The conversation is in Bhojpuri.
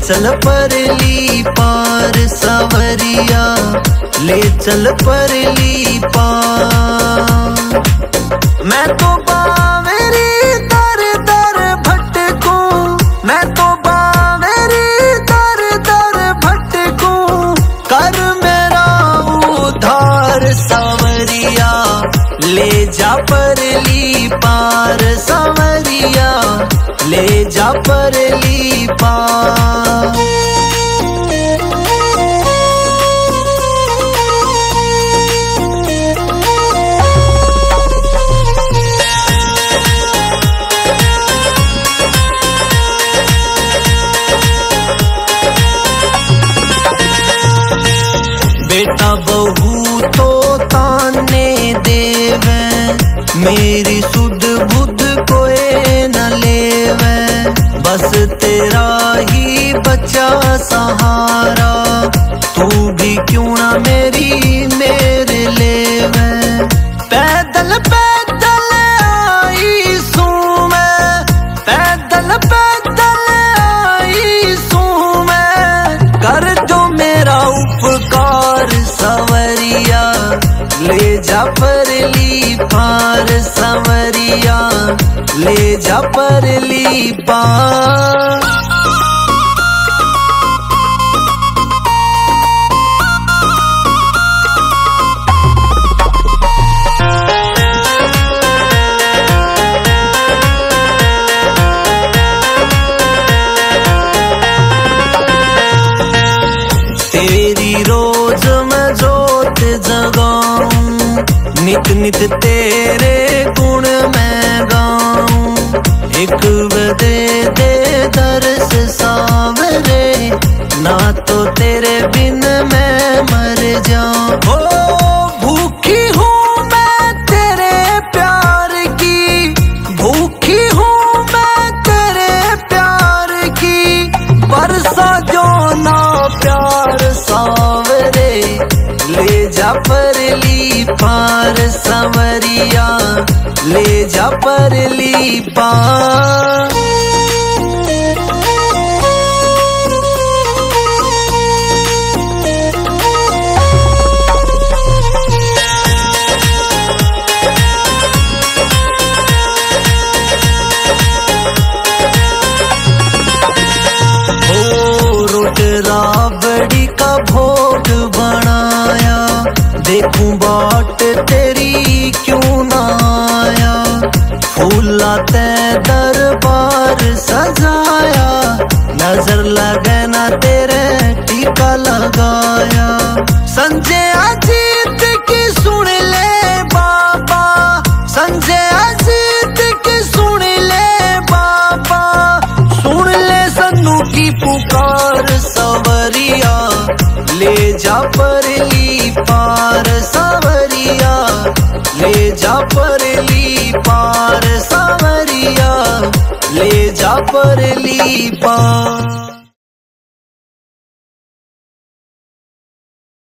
चल परली पार सावरिया, ले चल परली पार। मैं तो बावेरी दर दर भटकूं, मैं तो बावेरी दर दर भटकूं, कर मेरा उद्धार सावरिया, ले जा परली पार सावरिया, ले जा परली पार। बेटा बहू तो ताने देवे, मेरी सुध बुध कोई न लेवे, बस तेरा ही बच्चा सहारा, तू भी क्यों ना मेरी मेरे लेवे। पैदल पैदल आई सू मैं, पैदल पैदल आई सू मैं, कर जो मेरा उपकार सावरिया, ले जा परली पार सावरिया, ले जा परली पार। तेरी रोज मैं जोत जगाऊं, नित नित तेरे गुण मैं गाऊं, एक दे दे दर्श सावरे, ना तो तेरे बिन मैं मर जाऊं। ओ भूखी हूँ मैं तेरे प्यार की, भूखी हूँ मैं तेरे प्यार की, बरसा जो ना प्यार सावरे, ले जा परली पार सावरिया, ले जा परली पार। राबड़ी का भोग बनाया, देखूं बाट तेरी क्यों ना आया, फूला ते दरबार सजाया, नजर लगे ना तेरे टीका लगाया। संजय अजीत की सुन ले बाबा, संजय अजीत की सुन ले बाबा, सुन ले सन्नू की पुकार सावरिया, ले जा परली पार सावरिया, ले जा परली पार सावरिया, ले जा परली पार।